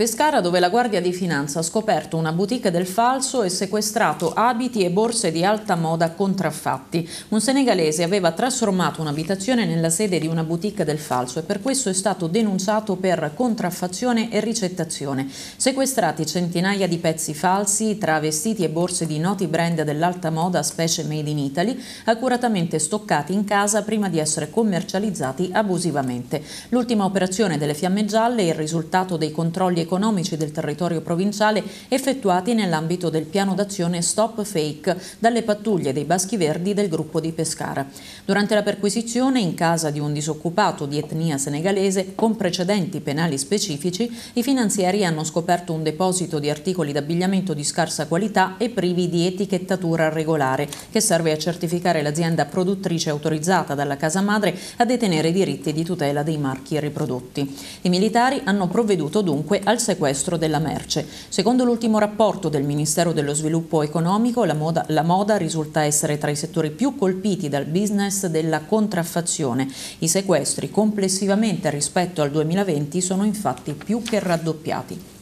Pescara, dove la Guardia di Finanza ha scoperto una boutique del falso e sequestrato abiti e borse di alta moda contraffatti. Un senegalese aveva trasformato un'abitazione nella sede di una boutique del falso e per questo è stato denunciato per contraffazione e ricettazione. Sequestrati centinaia di pezzi falsi tra vestiti e borse di noti brand dell'alta moda, specie made in Italy, accuratamente stoccati in casa prima di essere commercializzati abusivamente. L'ultima operazione delle Fiamme Gialle è il risultato dei controlli economici del territorio provinciale effettuati nell'ambito del piano d'azione Stop Fake dalle pattuglie dei Baschi Verdi del gruppo di Pescara. Durante la perquisizione in casa di un disoccupato di etnia senegalese con precedenti penali specifici, i finanzieri hanno scoperto un deposito di articoli d'abbigliamento di scarsa qualità e privi di etichettatura regolare, che serve a certificare l'azienda produttrice autorizzata dalla casa madre a detenere i diritti di tutela dei marchi riprodotti. I militari hanno provveduto dunque al sequestro della merce. Secondo l'ultimo rapporto del Ministero dello Sviluppo Economico, la moda risulta essere tra i settori più colpiti dal business della contraffazione. I sequestri complessivamente rispetto al 2020 sono infatti più che raddoppiati.